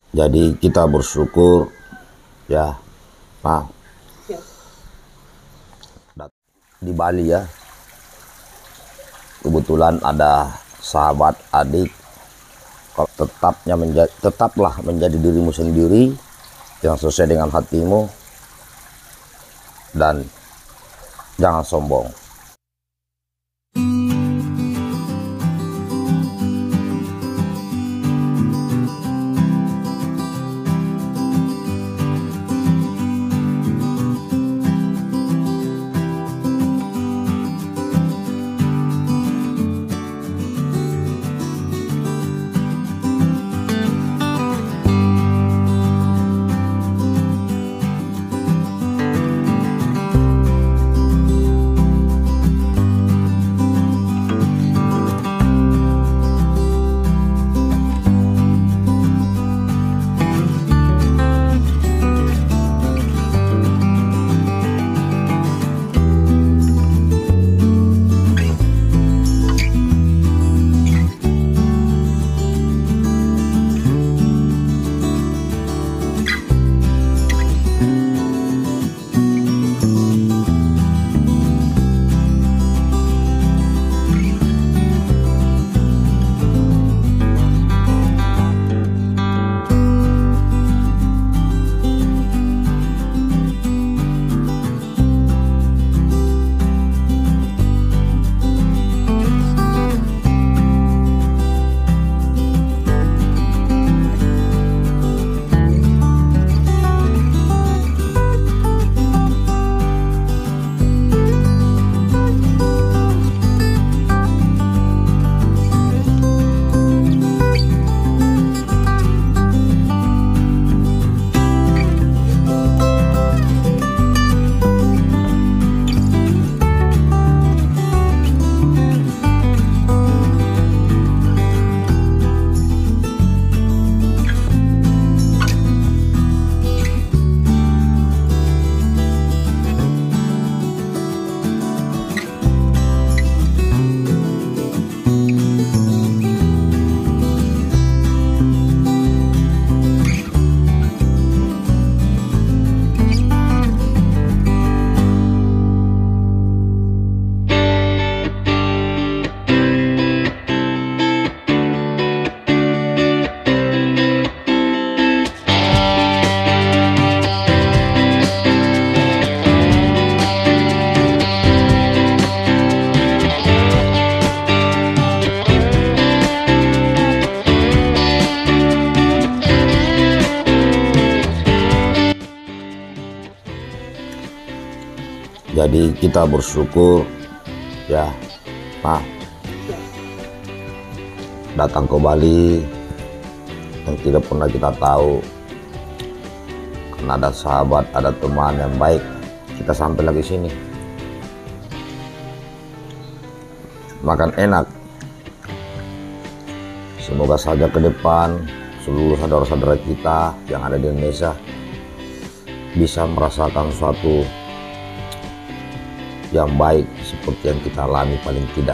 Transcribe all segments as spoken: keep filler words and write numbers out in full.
Jadi kita bersyukur ya, nah Ya. di Bali ya, kebetulan ada sahabat adik. Kalau tetapnya menjadi, tetaplah menjadi dirimu sendiri yang sesuai dengan hatimu dan jangan sombong. Jadi kita bersyukur ya, nah datang ke Bali yang tidak pernah kita tahu, karena ada sahabat, ada teman yang baik, kita sampai lagi sini. Makan enak. Semoga saja ke depan seluruh saudara-saudara kita yang ada di Indonesia bisa merasakan suatu yang baik seperti yang kita alami, paling tidak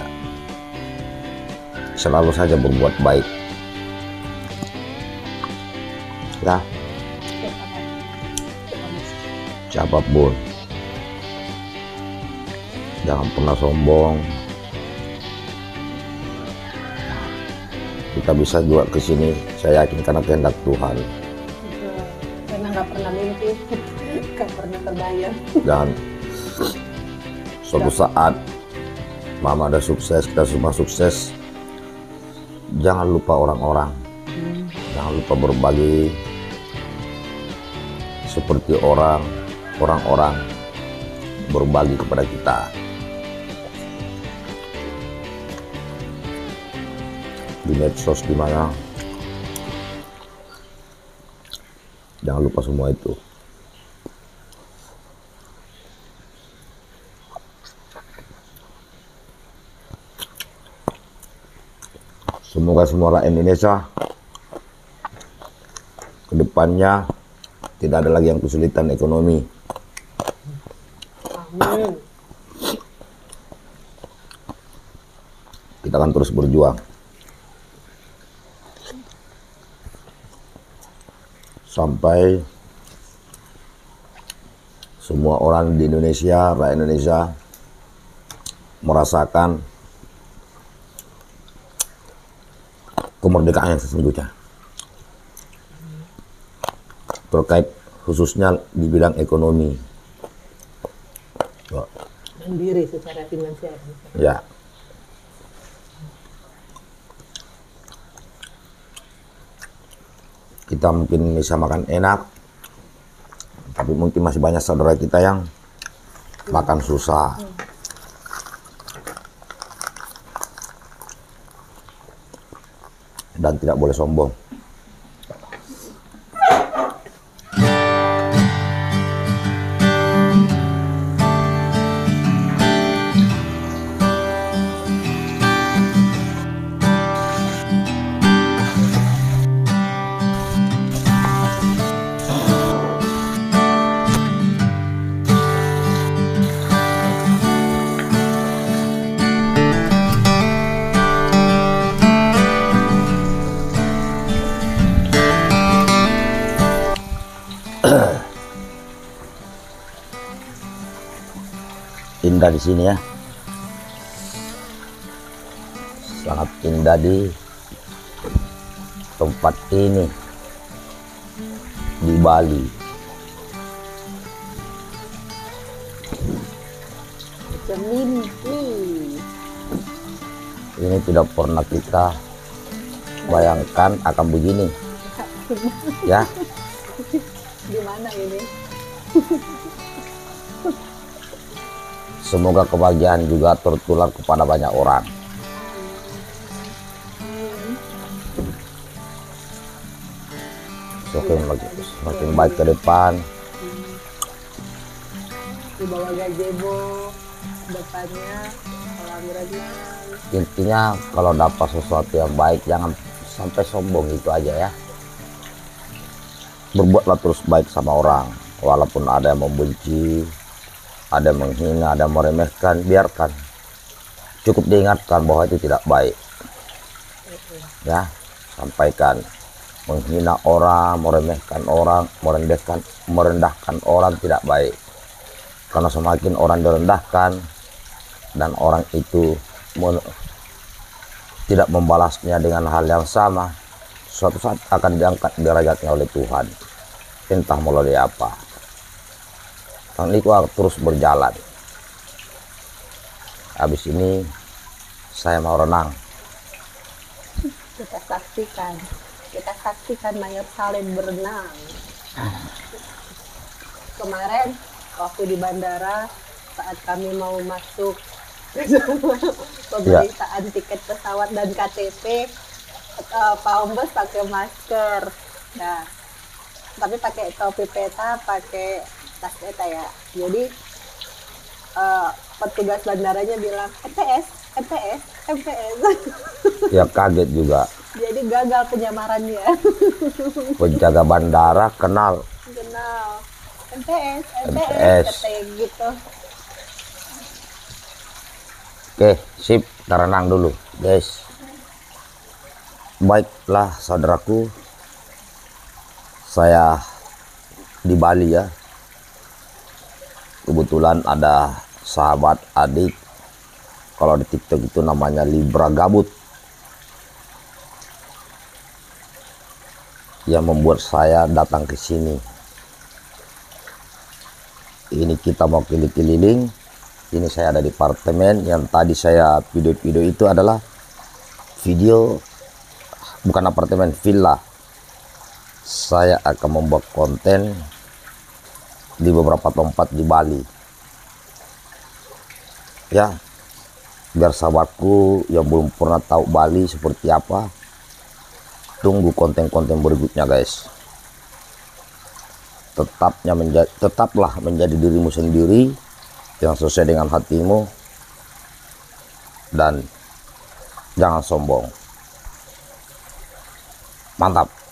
selalu saja berbuat baik ya, siapapun jangan pernah sombong. Kita bisa juga ke sini, saya yakin karena kehendak Tuhan. Karena nggak pernah mimpi, nggak pernah terbayang. Dan suatu saat mama ada sukses, kita semua sukses. Jangan lupa orang-orang, hmm. jangan lupa berbagi seperti orang orang-orang berbagi kepada kita. Di medsos di mana, jangan lupa semua itu. Semoga semua rakyat Indonesia kedepannya tidak ada lagi yang kesulitan ekonomi. Amin. Kita akan terus berjuang. sampai semua orang di Indonesia, rakyat Indonesia merasakan kemerdekaan yang sesungguhnya terkait khususnya di bidang ekonomi. Mandiri secara finansial. Ya. Kita mungkin bisa makan enak, tapi mungkin masih banyak saudara kita yang makan susah. Dan tidak boleh sombong. Indah di sini ya, sangat indah di tempat ini di Bali. Macam mimpi. Ini tidak pernah kita bayangkan akan begini, ya. Di mana ini? Semoga kebahagiaan juga tertular kepada banyak orang. Semakin, semakin baik ke depan. Di bawah gazebo depannya kolam renang. Intinya kalau dapat sesuatu yang baik jangan sampai sombong, itu aja ya. Berbuatlah terus baik sama orang, walaupun ada yang membenci, ada yang menghina, ada yang meremehkan, biarkan. Cukup diingatkan bahwa itu tidak baik. Ya, sampaikan. Menghina orang, meremehkan orang, merendahkan, merendahkan orang tidak baik. Karena semakin orang direndahkan dan orang itu tidak membalasnya dengan hal yang sama, suatu saat akan diangkat derajatnya oleh Tuhan, entah melalui apa. Dan itu terus berjalan. Habis ini saya mau renang. Kita saksikan, kita saksikan Mayor Salim berenang. Kemarin waktu di bandara saat kami mau masuk pemeriksaan ya, tiket pesawat dan K T P, uh, Pak Ombes pakai masker, nah tapi pakai topi peta, pakai tas peta ya. Jadi uh, petugas bandaranya bilang M P S, M P S, M P S. Ya kaget juga. Jadi gagal penyamarannya. Penjaga bandara kenal. Kenal. M P S, M P S, M P S. katanya gitu. Oke, sip, kita renang dulu, guys. Baiklah, saudaraku, saya di Bali ya. Kebetulan ada sahabat adik, kalau di TikTok itu namanya Libra Gabut, yang membuat saya datang ke sini. Ini kita mau keliling-keliling. Ini saya ada di apartemen. Yang tadi saya video-video itu adalah video, bukan apartemen, villa. Saya akan membuat konten di beberapa tempat di Bali ya, biar sahabatku yang belum pernah tahu Bali seperti apa, tunggu konten-konten berikutnya guys. Tetapnya menjadi, tetaplah menjadi dirimu sendiri yang sesuai dengan hatimu, dan jangan sombong. Mantap.